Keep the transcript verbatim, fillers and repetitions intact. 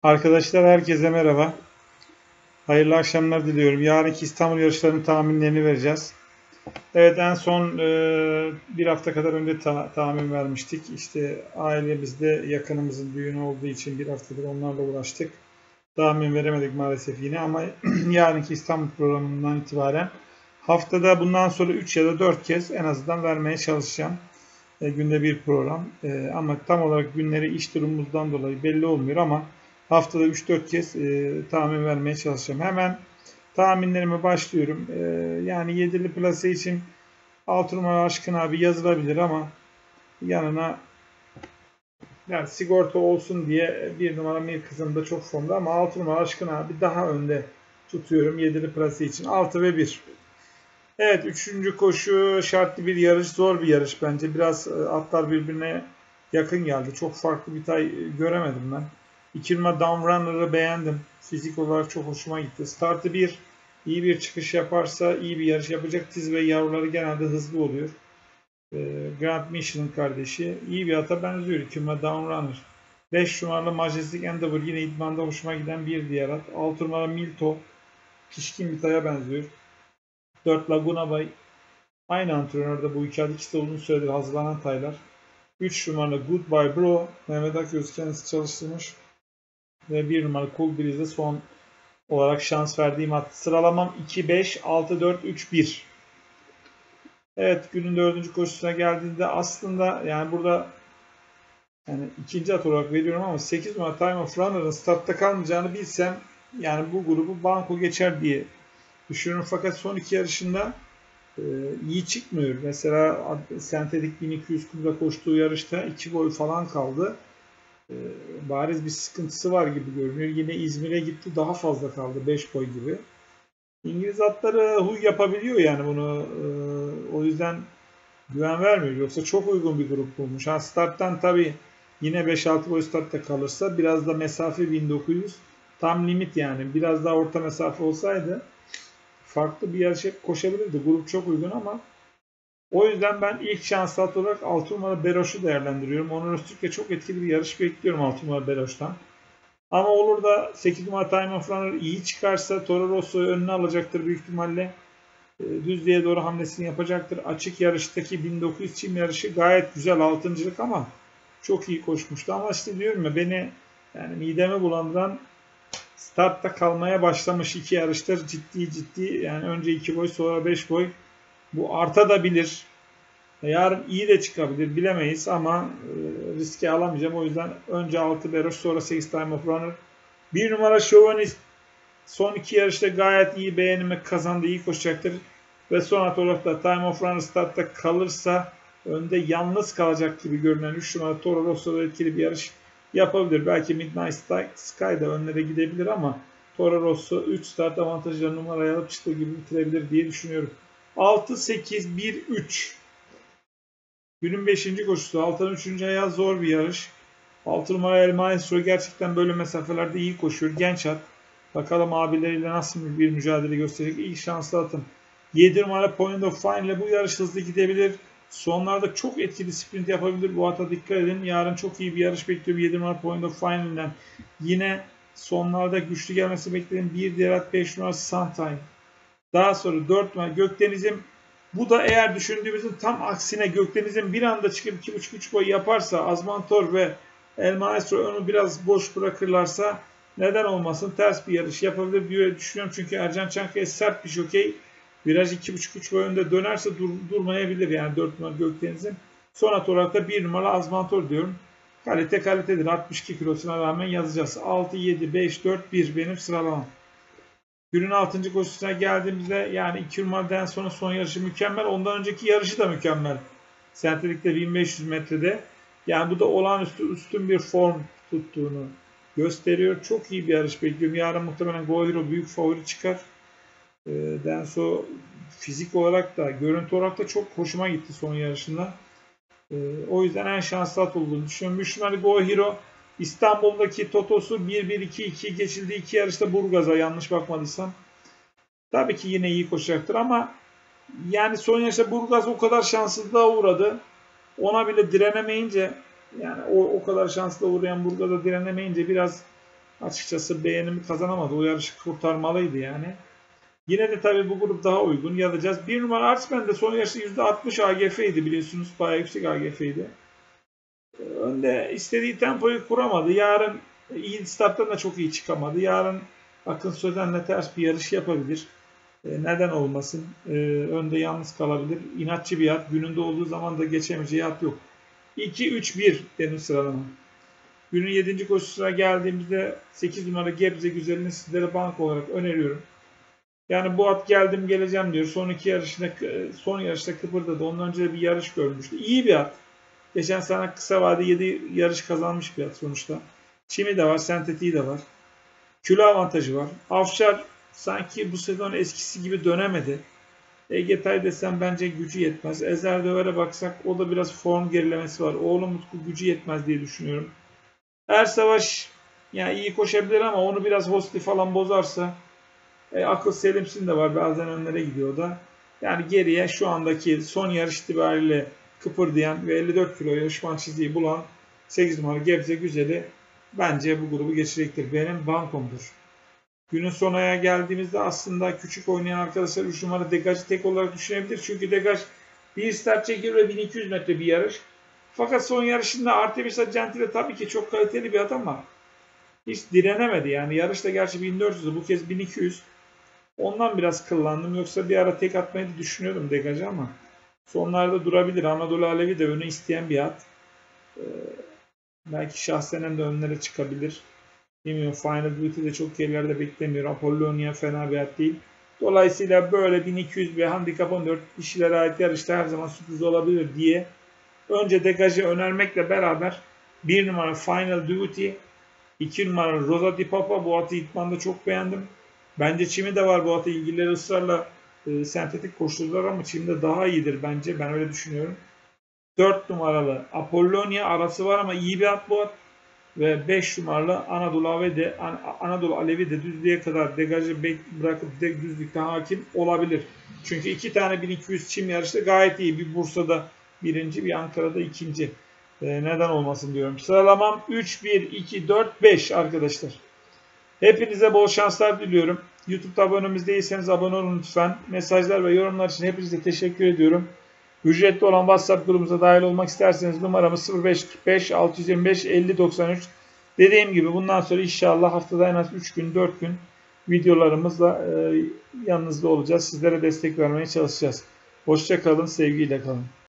Arkadaşlar herkese merhaba. Hayırlı akşamlar diliyorum. Yarınki İstanbul yarışlarının tahminlerini vereceğiz. Evet en son e, bir hafta kadar önce ta tahmin vermiştik. İşte ailemizde yakınımızın düğünü olduğu için bir haftadır onlarla uğraştık. Tahmin veremedik maalesef yine ama yarınki İstanbul programından itibaren haftada bundan sonra üç ya da dört kez en azından vermeye çalışacağım. E, günde bir program. E, ama tam olarak günleri iş durumumuzdan dolayı belli olmuyor ama haftada üç dört kez e, tahmin vermeye çalışacağım. Hemen tahminlerime başlıyorum. E, yani yedili plase için altı numara Aşkın abi yazılabilir ama yanına yani sigorta olsun diye bir numara Mil Kızım da çok formda ama altı numara Aşkın abi daha önde tutuyorum yedili plase için. altı ve bir. Evet, üçüncü koşu şartlı bir yarış, zor bir yarış bence. Biraz atlar birbirine yakın geldi. Çok farklı bir tay göremedim ben. iki numara Downrunner'ı beğendim. Fizik olarak çok hoşuma gitti. Startı bir, iyi bir çıkış yaparsa iyi bir yarış yapacak. Tiz ve yavruları genelde hızlı oluyor. Grand Michelin kardeşi. İyi bir ata benziyor. iki numara Downrunner. beş numaralı Majestic Endeavor yine idmanda hoşuma giden bir diğer at. altı numara Milto. Pişkin bir taya benziyor. dört Laguna Bay. Aynı antrenörde bu iki at. İkisi de uzun süredir hazırlanan taylar. üç numaralı Goodbye Bro. Mehmet Akyüz kendisi çalıştırmış. Ve bir numaralı Cool Breeze'de son olarak şans verdiğim at. Sıralamam iki, beş, altı, dört, üç, bir. Evet, günün dördüncü koşusuna geldiğinde aslında yani burada yani ikinci at olarak veriyorum ama sekiz numara Time of Runner'ın startta kalmayacağını bilsem yani bu grubu banko geçer diye düşünüyorum. Fakat son iki yarışında e, iyi çıkmıyor. Mesela sentetik bin iki yüz kumda koştuğu yarışta iki boy falan kaldı. E, bariz bir sıkıntısı var gibi görünüyor. Yine İzmir'e gitti, daha fazla kaldı. beş boy gibi. İngiliz atları huy yapabiliyor yani bunu. E, o yüzden güven vermiyor. Yoksa çok uygun bir grup bulmuş. Ha, starttan tabii yine beş altı boy startta kalırsa biraz da mesafe bin dokuz yüz tam limit yani. Biraz daha orta mesafe olsaydı farklı bir yarış hep koşabilirdi. Grup çok uygun ama o yüzden ben ilk şans at olarak altı numara Beroş'u değerlendiriyorum. Onur Öztürk'le çok etkili bir yarış bekliyorum altı numara Beroş'tan. Ama olur da sekiz numara Time of Runner iyi çıkarsa Toro Rosso'yu önüne alacaktır büyük ihtimalle. Düzlüğe doğru hamlesini yapacaktır. Açık yarıştaki bin dokuz yüz çim yarışı gayet güzel altıncılık ama çok iyi koşmuştu. Ama işte diyorum ya beni yani midemi bulandıran startta kalmaya başlamış iki yarıştır ciddi ciddi yani önce iki boy sonra beş boy bu artabilir. Yarın iyi de çıkabilir bilemeyiz ama e, riske alamayacağım. O yüzden önce altı Beroş sonra sekiz Time of Runner. bir numara Chauvinist son iki yarışta gayet iyi beğenimi kazandı. İyi koşacaktır. Ve son at olarak da Time of Runner startta kalırsa önde yalnız kalacak gibi görünen üç numara Toro Rosso'da etkili bir yarış yapabilir. Belki Midnight Sky da önlere gidebilir ama Toro Rosso üç start avantajıyla numarayı alıp çıktığı gibi bitirebilir diye düşünüyorum. altı, sekiz, bir, üç. Günün beşinci koşusu. Altının üçüncü ayağı zor bir yarış. altı numara El Maestro gerçekten böyle mesafelerde iyi koşuyor. Genç at. Bakalım abileriyle nasıl bir mücadele gösterecek. İlk şanslı atım. yedi numara Point of Fine ile bu yarış hızlı gidebilir. Sonlarda çok etkili sprint yapabilir. Bu ata dikkat edin. Yarın çok iyi bir yarış bekliyorum. yedi numara Point of Fine'den. Yine sonlarda güçlü gelmesi beklediğim bir diğer at beş numara Suntime. Daha sonra dört numara Gökdeniz'im. Bu da eğer düşündüğümüzün tam aksine Gökdeniz'in bir anda çıkıp iki buçuk üç boy yaparsa Azmantor ve El Maestro onu biraz boş bırakırlarsa neden olmasın ters bir yarış yapabilir diye düşünüyorum. Çünkü Ercan Çankaya sert bir jokey. Viraj iki buçuk üç boy önde dönerse dur, durmayabilir yani dört numara Gökdeniz'in. Son at olarak da bir numara Azmantor diyorum. Kalite kalitedir. altmış iki kilosuna rağmen yazacağız. altı, yedi, beş, dört, bir benim sıralamam. Günün altıncı koşusuna geldiğimizde yani iki numaradan sonra son yarışı mükemmel. Ondan önceki yarışı da mükemmel. Sentetik'te bin beş yüz metrede. Yani bu da olağanüstü üstün bir form tuttuğunu gösteriyor. Çok iyi bir yarış bekliyorum. Yarın muhtemelen Go Hero büyük favori çıkar. E, Denso fizik olarak da görüntü olarak da çok hoşuma gitti son yarışında. E, o yüzden en şanslı at olduğunu düşünüyorum. üç numaralı Go Hero İstanbul'daki Totos'u bir bir iki iki geçildiği iki yarışta Burgaz'a yanlış bakmadıysam. Tabii ki yine iyi koşacaktır ama yani son yarışta Burgaz o kadar şanssızlığa uğradı. Ona bile direnemeyince yani o, o kadar şanslı uğrayan Burgaz'a direnemeyince biraz açıkçası beğenimi kazanamadı. O yarışı kurtarmalıydı yani. Yine de tabii bu grup daha uygun. Yazacağız. Bir numara Artsman de son yarışta yüzde altmış A G F'ydi biliyorsunuz. Bayağı yüksek A G F'ydi. Önde istediği tempoyu kuramadı. Yarın iyi starttan da çok iyi çıkamadı. Yarın Akın Sözen'le ters bir yarış yapabilir. Neden olmasın? Önde yalnız kalabilir. İnatçı bir at. Gününde olduğu zaman da geçemeyeceği at yok. iki üç bir benim sıralama. Günün yedinci koşusuna geldiğimizde sekiz numara Gebze Güzeli'ni sizlere bank olarak öneriyorum. Yani bu at geldim geleceğim diyor. Son iki yarışında, son yarışta kıpırdadı. Ondan önce de bir yarış görmüştü. İyi bir at. Geçen sene kısa vade yedi yarış kazanmış bir at sonuçta. Çimi de var, sentetiği de var. Kilo avantajı var. Afşar sanki bu sezon eskisi gibi dönemedi. Ege Tay desem bence gücü yetmez. Ezer Döver'e baksak o da biraz form gerilemesi var. Oğlum Utku gücü yetmez diye düşünüyorum. Ersavaş yani iyi koşabilir ama onu biraz Hosti falan bozarsa e, akıl Selimsin de var. Bazen önlere gidiyor da. Yani geriye şu andaki son yarış itibariyle kıpırdayan ve elli dört kiloya düşman çizgiyi bulan sekiz numara Gebze Güzeli bence bu grubu geçecektir. Benim bankomdur. Günün sonuna geldiğimizde aslında küçük oynayan arkadaşlar üç numara Degaj'ı tek olarak düşünebilir. Çünkü Degaj bir start çekiyor ve bin iki yüz metre bir yarış. Fakat son yarışında Artemisa Gentile tabii ki çok kaliteli bir at ama hiç direnemedi. Yani yarışta gerçi bin dört yüz, bu kez bin iki yüz. Ondan biraz kıllandım. Yoksa bir ara tek atmayı da düşünüyordum Degaj'a ama sonlarda durabilir. Anadolu Alevi de öne isteyen bir at. Ee, belki şahsen de önlere çıkabilir. Bilmiyorum. Final Beauty de çok gerilerde beklemiyor. Apollonia fena bir at değil. Dolayısıyla böyle bin iki yüz bir handikap on dört kişilere ait yarışta her zaman sürpriz olabilir diye önce Degaj'ı önermekle beraber bir numara Final Duty, iki numara Rosa Di Papa, bu atı idmanda çok beğendim. Bence çimi de var bu atı. İlgilileri ısrarla e, sentetik koşturdular ama çimde daha iyidir bence. Ben öyle düşünüyorum. dört numaralı Apollonia arası var ama iyi bir at bu at. Ve beş numaralı Anadolu Alevi de, Anadolu Alevi de düzlüğe kadar Degaj'ı bırakıp de düzlükte hakim olabilir. Çünkü iki tane bin iki yüz çim yarışta gayet iyi. Bir Bursa'da birinci, bir Ankara'da ikinci. Ee, neden olmasın diyorum. Sıralamam üç, bir, iki, dört, beş arkadaşlar. Hepinize bol şanslar diliyorum. YouTube'da abonemiz değilseniz abone olun lütfen. Mesajlar ve yorumlar için hepinize teşekkür ediyorum. Ücretli olan WhatsApp grubumuza dahil olmak isterseniz numaramız sıfır beş kırk beş altı yüz yirmi beş elli doksan üç. Dediğim gibi bundan sonra inşallah haftada en az üç gün dört gün videolarımızla e, yanınızda olacağız. Sizlere destek vermeye çalışacağız. Hoşça kalın, sevgiyle kalın.